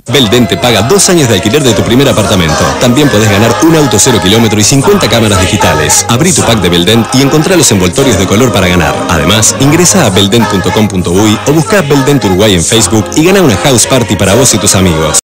Belden te paga 2 años de alquiler de tu primer apartamento. También podés ganar un auto 0 kilómetro y 50 cámaras digitales. Abrí tu pack de Belden y encontrá los envoltorios de color para ganar. Además, ingresa a belden.com.uy o buscá Belden Uruguay en Facebook y gana una house party para vos y tus amigos.